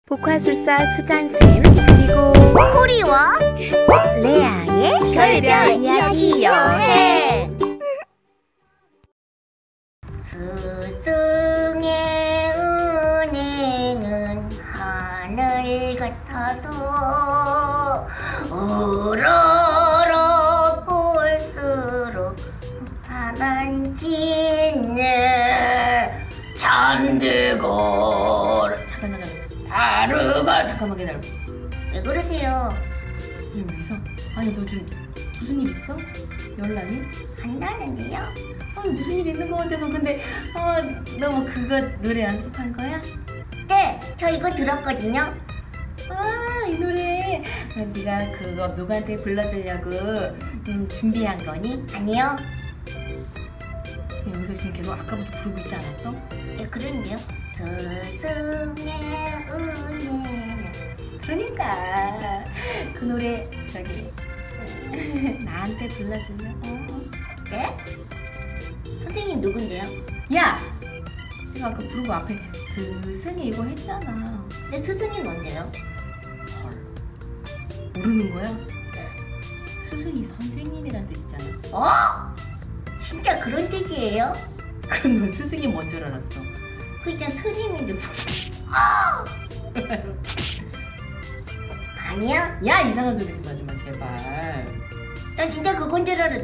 복화술사 수잔쌤 그리고 코리와 레아의 별별 이야기 여행. 스승의 은혜는 하늘 같아서 우러러 볼수록 파란짓네 잔디골. 잠깐 하루가 잠깐만 기다려. 왜 그러세요? 이거 이상. 아니 너 좀 무슨 일 있어? 연락이? 한다는데요? 아니 무슨 일 있는 것 같아서. 근데 너 뭐 그거 노래 연습한 거야? 네, 저 이거 들었거든요. 이 노래 네가 그거 누구한테 불러주려고 준비한 거니? 아니요. 여기서 지금 계속 아까부터 부르고 있지 않았어? 네, 그런데요. 스승의 은혜는. 그러니까 그 노래 저기 나한테 불러주려고. 네? 선생님 누군데요? 야! 내가 아까 부르고 앞에 스승이 이거 했잖아. 내 스승이 뭔데요? 헐, 모르는 거야? 네. 스승이 선생님이란 뜻이잖아. 진짜 그런 뜻이에요? 그럼 넌 스승이 뭔 줄 알았어? 그 있잖아, 스님인데 아니야? 야, 이상한 소리 좀 하지 마 제발. 난 진짜 그건 줄 알았어.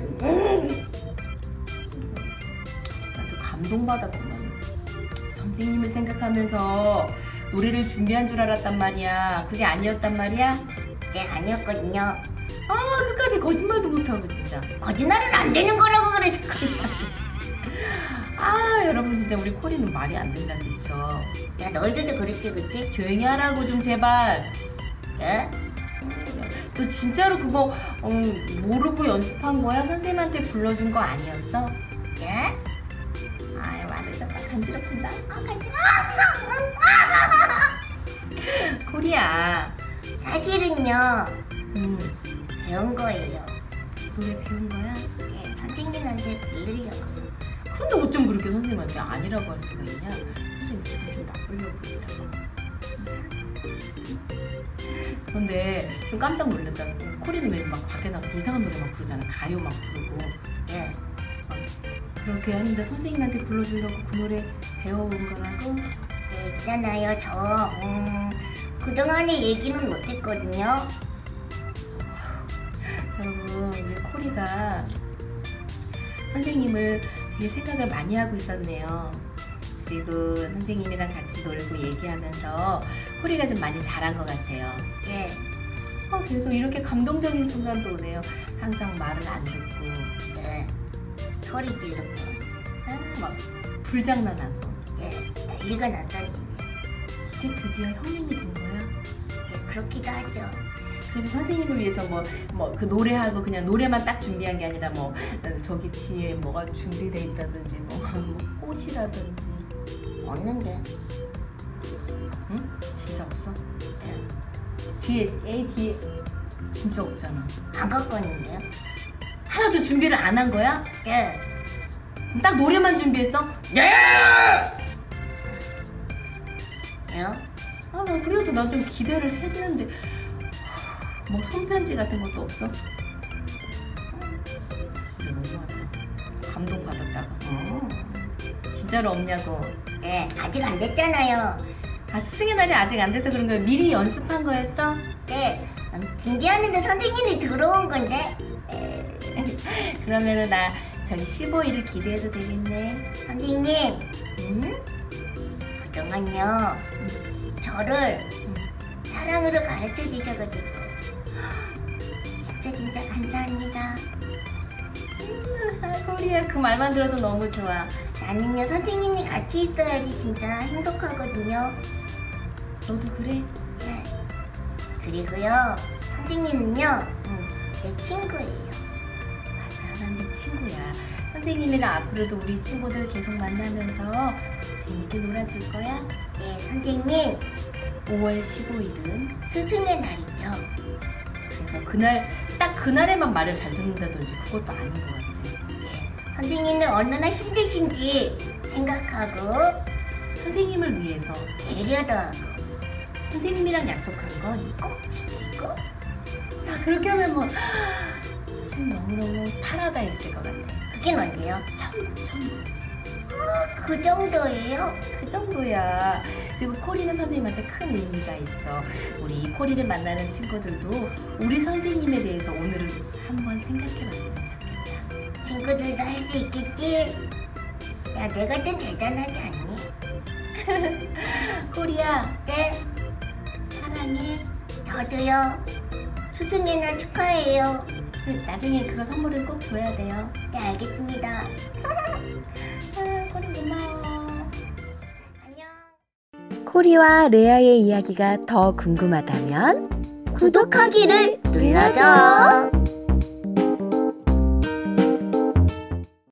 난 또 감동받았구만. 선생님을 생각하면서 노래를 준비한 줄 알았단 말이야. 그게 아니었단 말이야? 네, 아니었거든요. 끝까지 거짓말도 못하고 진짜. 거짓말은 안 되는 거라고 그래서. 여러분 진짜 우리 코리는 말이 안 된다 그쵸? 야, 너희들도 그랬지, 그치? 조용히 하라고 좀 제발. 네? 너 진짜로 그거 모르고 연습한 거야? 선생님한테 불러준 거 아니었어? 네? 말을 잡아 간지럽힌다. 간지러워. 코리야. 사실은요, 배운 거예요. 노래 배운 거야? 네, 선생님한테 부르려고. 그런데 어쩜 그렇게 선생님한테 아니라고 할 수가 있냐? 선생님 기분 좀 나쁘려고 했다. 그런데 좀 깜짝 놀랐다. 코리는 왜 막 밖에 나가서 이상한 노래 막 부르잖아. 가요 막 부르고. 네. 그렇게 하는데 선생님한테 불러주려고 그 노래 배워온 거라고? 네, 있잖아요. 저 그동안의 얘기는 못했거든요. 여러분 우리 코리가 선생님을 되게 생각을 많이 하고 있었네요. 그리고 선생님이랑 같이 놀고 얘기하면서 코리가 좀 많이 자란 것 같아요. 네. 그래서 이렇게 감동적인 순간도 오네요. 항상 말을 안 듣고 네. 소리 지르고 막 불장난하고. 네, 난리가 났었는데 이제 드디어 형님이 된 거야? 네, 그렇기도 하죠. 그래서 선생님을 위해서 그 노래하고 그냥 노래만 딱 준비한 게 아니라 저기 뒤에 뭐가 준비돼 있다든지 뭐 꽃이라든지. 없는데. 응? 진짜 없어? 네. 뒤에 진짜 없잖아. 안 갖고 왔는데요? 하나도 준비를 안 한 거야? 네. 그럼 딱 노래만 준비했어? 예! 왜요? 나 그래도 난 좀 기대를 했는데 뭐 손편지 같은 것도 없어? 진짜 너무하다. 감동받았다가. 진짜로 없냐고. 네, 아직 안 됐잖아요. 스승의 날이 아직 안 돼서 그런 거야? 미리 연습한 거였어? 네, 준비하는데 선생님이 들어온 건데. 그러면은 나 저기 15일을 기대해도 되겠네. 선생님, 응? 그동안요 저를 사랑으로 가르쳐 주셔가지고 진짜 감사합니다. 코리야 그 말만 들어도 너무 좋아. 나는요 선생님이 같이 있어야지 진짜 행복하거든요. 너도 그래? 네. 그리고요 선생님은요 내 친구예요. 맞아, 난 네 친구야. 선생님이랑 앞으로도 우리 친구들 계속 만나면서 재밌게 놀아줄 거야? 네, 선생님 5월 15일은 스승의 날이죠. 그래서 그날 딱 그날에만 말을 잘 듣는다든지 그것도 아닌 것 같아. 네, 선생님은 얼마나 힘드신지 생각하고 선생님을 위해서 배려도 하고 선생님이랑 약속한 건 꼭 지키고. 야, 그렇게 하면 뭐 선생님 너무너무 파라다이스일 것 같아. 그게 뭔데요? 천국. 그 정도예요? 그 정도야. 그리고 코리는 선생님한테 큰 의미가 있어. 우리 코리를 만나는 친구들도 우리 선생님에 대해서 오늘은 한번 생각해봤으면 좋겠다. 친구들도 할 수 있겠지? 야, 내가 좀 대단하지 않니? 코리야, 네, 사랑해. 저도요. 스승의 날 축하해요. 나중에 그거 선물을 꼭 줘야 돼요. 네, 알겠습니다. 아, 코리 고마워. 안녕. 코리와 레아의 이야기가 더 궁금하다면 구독하기를 눌러줘.